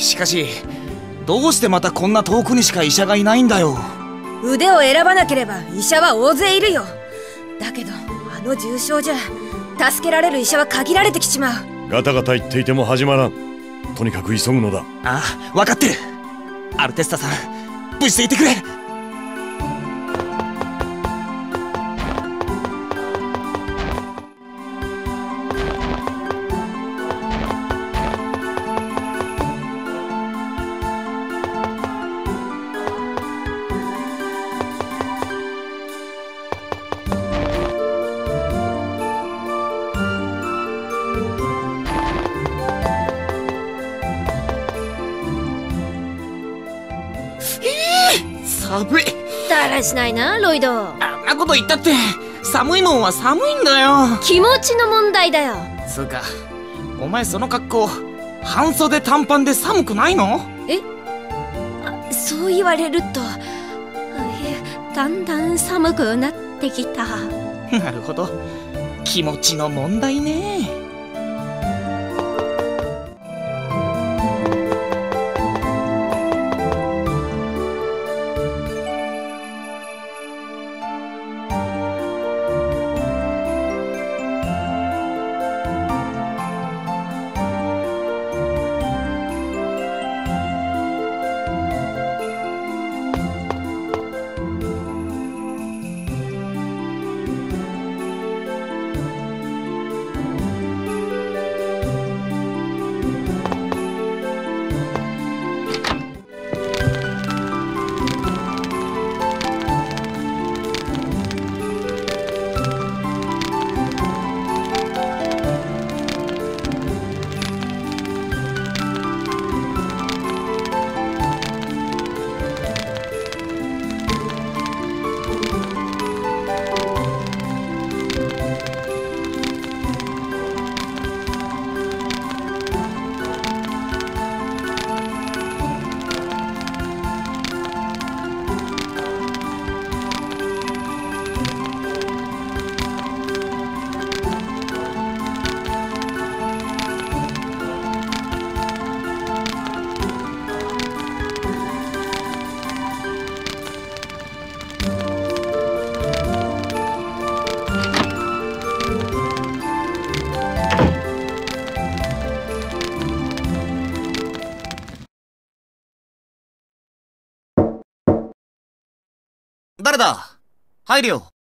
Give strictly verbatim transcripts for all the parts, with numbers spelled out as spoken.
しかしどうしてまたこんな遠くにしか医者がいないんだよ。 腕を選ばなければ医者は大勢いるよ。だけどあの重傷じゃ助けられる医者は限られてきちまう。 ガタガタ言っていても始まらん。とにかく急ぐのだ。 ああ、分かってる。アルテッサさん、無事でいてくれ。寒い。 だらしないな、ロイド。 あんなこと言ったって寒いもんは寒いんだよ。 気持ちの問題だよ。 つうか、お前その格好半袖短パンで寒くないの？ え？あ、そう言われるとだんだん寒くなってきた。 なるほど、気持ちの問題ね。誰だ？入るよ。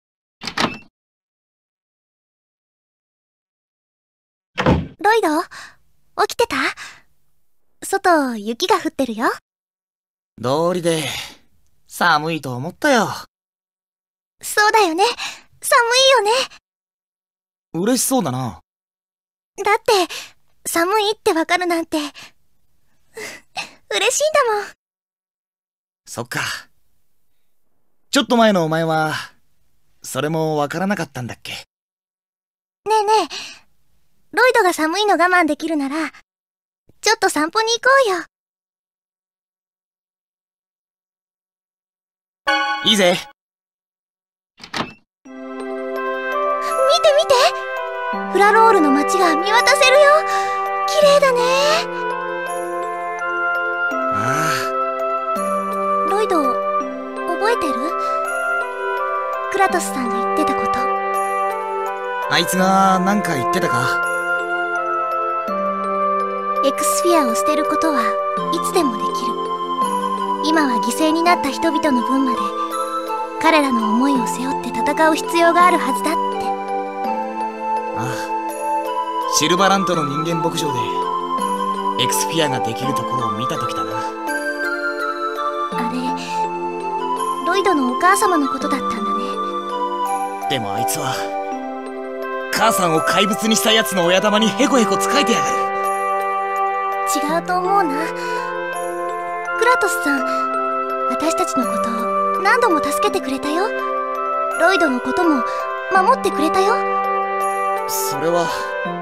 ロイド、起きてた？外、雪が降ってるよ。 道理で寒いと思ったよ。 そうだよね。寒いよね。 嬉しそうだな。 だって、寒いってわかるなんて、嬉しいんだもん。 そっか。ちょっと前のお前は、それもわからなかったんだっけ？ ねえねえ、ロイドが寒いの我慢できるなら、ちょっと散歩に行こうよ。 いいぜ。 見て見て、フラロールの街が見渡せるよ。綺麗だね。 ああ。ロイド、覚えてる？クラトスさんが言ってたこと。 あいつが何か言ってたか？ エクスフィアを捨てることはいつでもできる。今は犠牲になった人々の分まで彼らの思いを背負って戦う必要があるはずだって。 ああ、シルバラントの人間牧場でエクスフィアができるところを見た時だな。 あれ、ロイドのお母様のことだったんだね。 でもあいつは母さんを怪物にしたやつの親玉にヘコヘコ使えてやがる。 違うと思うな。クラトスさん、私たちのことを何度も助けてくれたよ。ロイドのことも守ってくれたよ。 それは。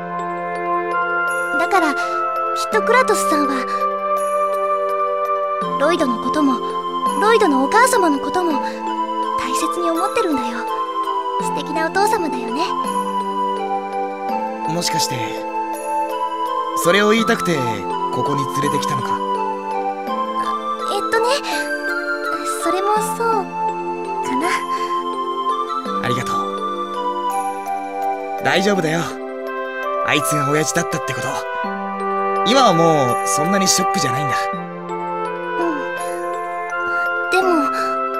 だからきっとクラトスさんはロイドのこともロイドのお母様のことも大切に思ってるんだよ。素敵なお父様だよね。 もしかしてそれを言いたくてここに連れてきたのか？ えっとね、それもそうかな。 ありがとう。大丈夫だよ。あいつが親父だったってこと、今はもうそんなにショックじゃないんだ。 うん。でも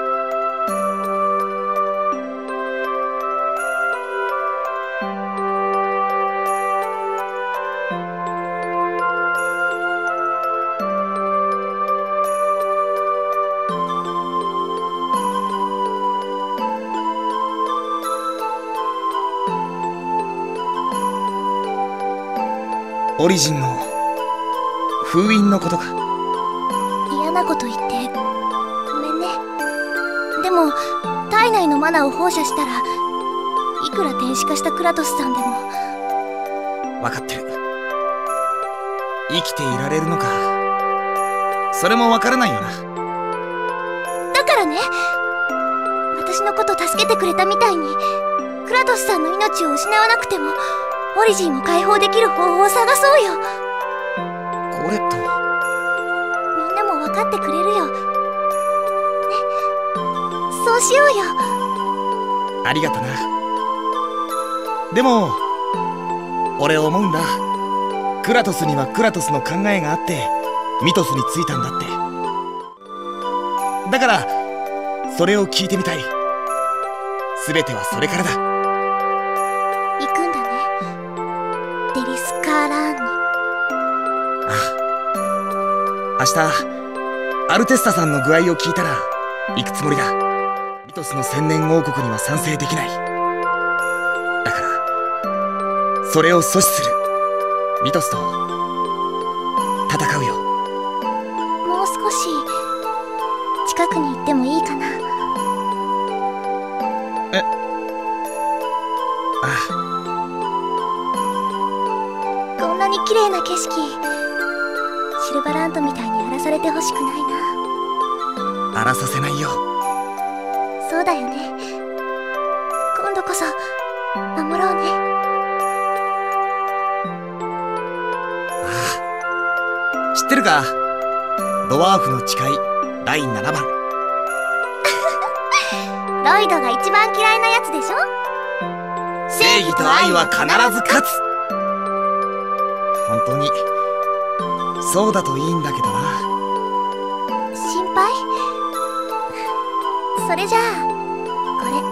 オリジンの封印のことか。 嫌なこと言ってごめんね。でも体内のマナを放射したら、いくら電子化したクラトスさんでも。 分かってる。生きていられるのか、それも分からないよな。 だからね、私のこと助けてくれたみたいにクラトスさんの命を失わなくてもオリジンを解放できる方法を探そうよ。 コレット、 みんなも分かってくれるよね。そうしようよ。 ありがとな。でも俺思うんだ。クラトスにはクラトスの考えがあってミトスについたんだって。だからそれを聞いてみたい。全てはそれからだ。 行くんだね、デリスカーラーンに。 ああ、明日アルテスタさんの具合を聞いたら行くつもりだ。ミトスの千年王国には賛成できない。だからそれを阻止する。ミトスと戦うよ。 もう少し近くに行ってもいいかな。 え、ああ、こんなに綺麗な景色、シルバランドみたいに荒らされてほしくないな。 荒らさせないよ。 そうだよね。今度こそ守ろうね。 ああ、知ってるか、ドワーフの誓いだいななばん。 ロイドが一番嫌いなやつでしょ。 正義と愛は必ず勝つ。本当にそうだといいんだけどな。 心配？それじゃあこれ。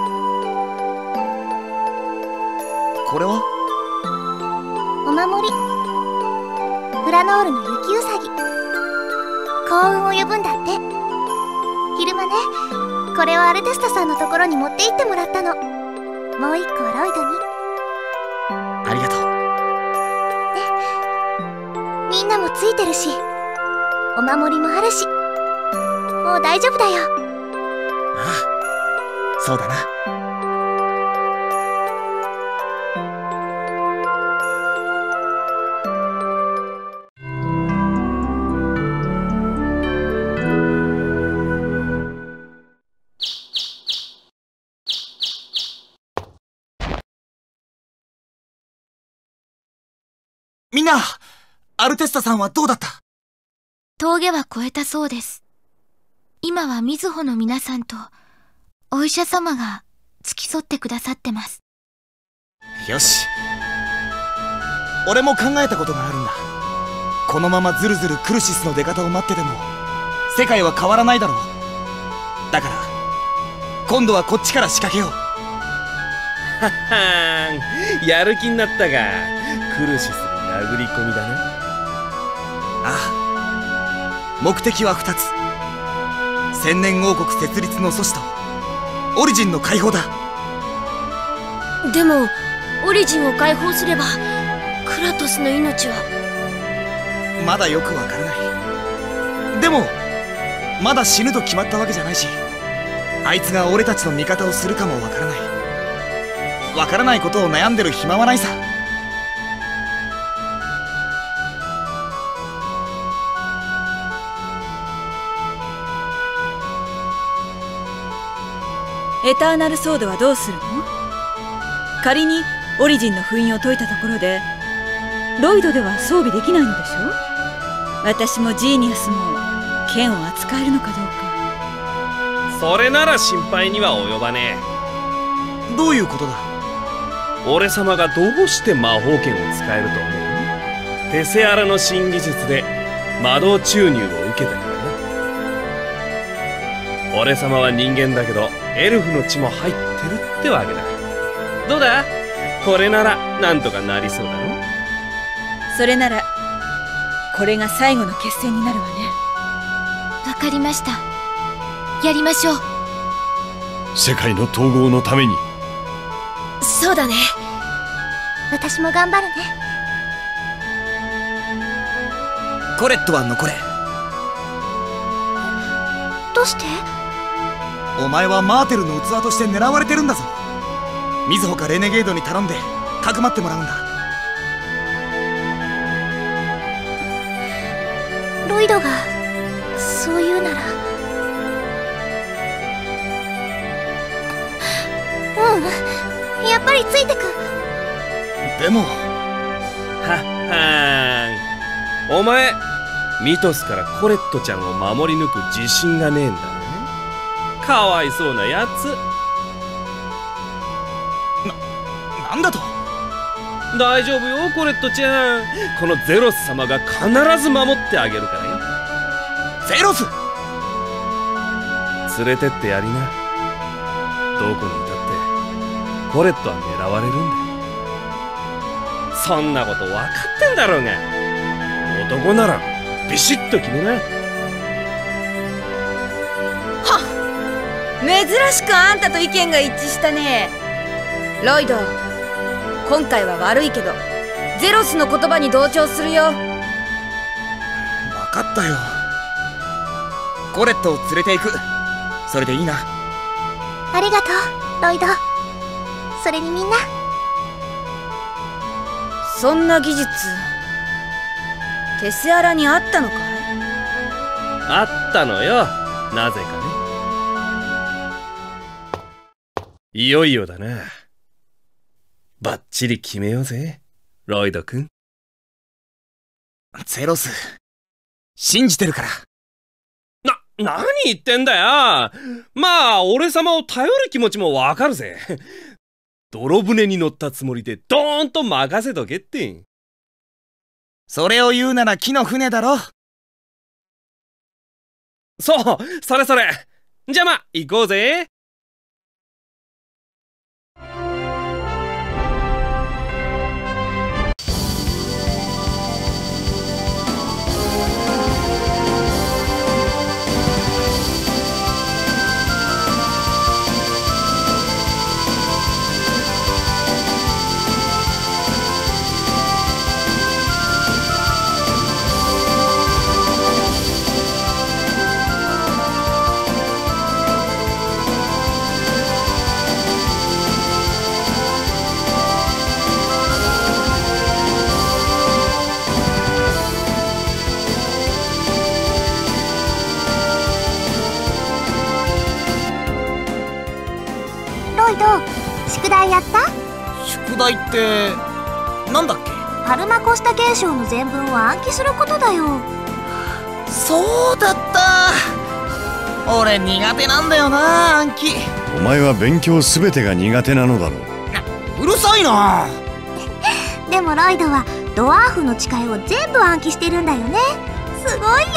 これはお守り。フラノールの雪うさぎ。幸運を呼ぶんだって。昼間ね、これをアルテスタさんのところに持って行ってもらったの。もう一個はロイドに。 ありがとう。 みんなもついてるし、お守りもあるし、もう大丈夫だよ。 ああ、そうだな。みんな、アルテスタさんはどうだった？ 峠は越えたそうです。今はみずほの皆さんとお医者様が付き添ってくださってます。 よし。俺も考えたことがあるんだ。このままずるずるクルシスの出方を待ってても世界は変わらないだろう。だから今度はこっちから仕掛けよう。 はっはーん、やる気になったが、クルシスに殴り込みだね。 ああ、目的はふたつ。千年王国設立の阻止とオリジンの解放だ。 でもオリジンを解放すればクラトスの命は。 まだよくわからない。でもまだ死ぬと決まったわけじゃないし、あいつが俺たちの味方をするかもわからない。わからないことを悩んでる暇はないさ。 エターナルソードはどうするの？仮にオリジンの封印を解いたところでロイドでは装備できないのでしょ。私もジーニアスも剣を扱えるのかどうか。 それなら心配には及ばねえ。どういうことだ。 俺様がどうして魔法剣を使えると思う？テセアラの新技術で魔導注入を受けたからな。俺様は人間だけどエルフの血も入ってるってわけだ。どうだ？これならなんとかなりそうだろ。 それならこれが最後の決戦になるわね。 わかりました。やりましょう。 世界の統合のために。 そうだね。 私も頑張るね。 コレットは残れ。 どうして？ お前はマーテルの器として狙われてるんだぞ。みずほかレネゲードに頼んでかくまってもらうんだ。 ロイドがそう言うなら。うん、やっぱりついてく。 でもはっはーん、お前ミトスからコレットちゃんを守り抜く自信がねえんだね。かわいそうなやつ。 な、なんだと。 大丈夫よコレットちゃん。このゼロス様が必ず守ってあげるからよ。 ゼロス連れてってやりな。どこにいたってコレットは狙われるんだよ。そんなこと分かってんだろうが。男ならビシッと決めな。 はっ、珍しくあんたと意見が一致したね。ロイド、今回は悪いけどゼロスの言葉に同調するよ。 分かったよ。コレットを連れて行く。それでいいな。 ありがとうロイド。それにみんな。 そんな技術テセアラにあったのかい？ あったのよ、なぜかね。いよいよだな。バッチリ決めようぜロイド君。 ゼロス信じてるから。 な、何言ってんだよ。まあ俺様を頼る気持ちもわかるぜ。泥船に乗ったつもりでドーンと任せとけって。 それを言うなら木の船だろ。 そう、それそれ。じゃあま、行こうぜ。 ロイド、宿題やった？ 宿題ってなんだっけ？ パルマコスタ現象の全文を暗記することだよ。 そうだった。俺苦手なんだよな、暗記。 お前は勉強すべてが苦手なのだろう。 うるさいな。 でもロイドはドワーフの誓いを全部暗記してるんだよね。すごいよ。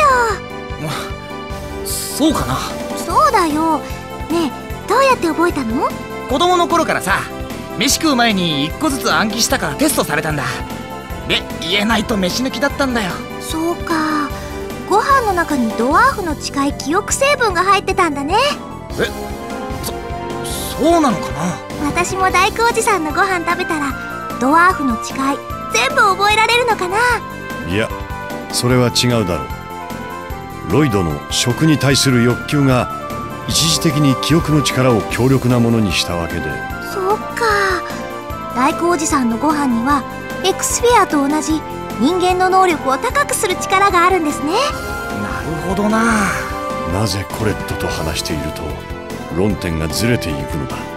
そうかな。 そうだよ。ねえ、どうやって覚えたの？ 子供の頃からさ、飯食う前に一個ずつ暗記したからテストされたんだ。で、言えないと飯抜きだったんだよ。 そうか。ご飯の中にドワーフの誓い記憶成分が入ってたんだね。 え、そ、そうなのかな。 私も大工おじさんのご飯食べたらドワーフの誓い全部覚えられるのかな。 いや、それは違うだろう。ロイドの食に対する欲求が一時的に記憶の力を強力なものにしたわけで。 そっか。大工おじさんのご飯にはエクスフィアと同じ人間の能力を高くする力があるんですね。 なるほどな。 なぜコレットと話していると論点がずれていくのだ。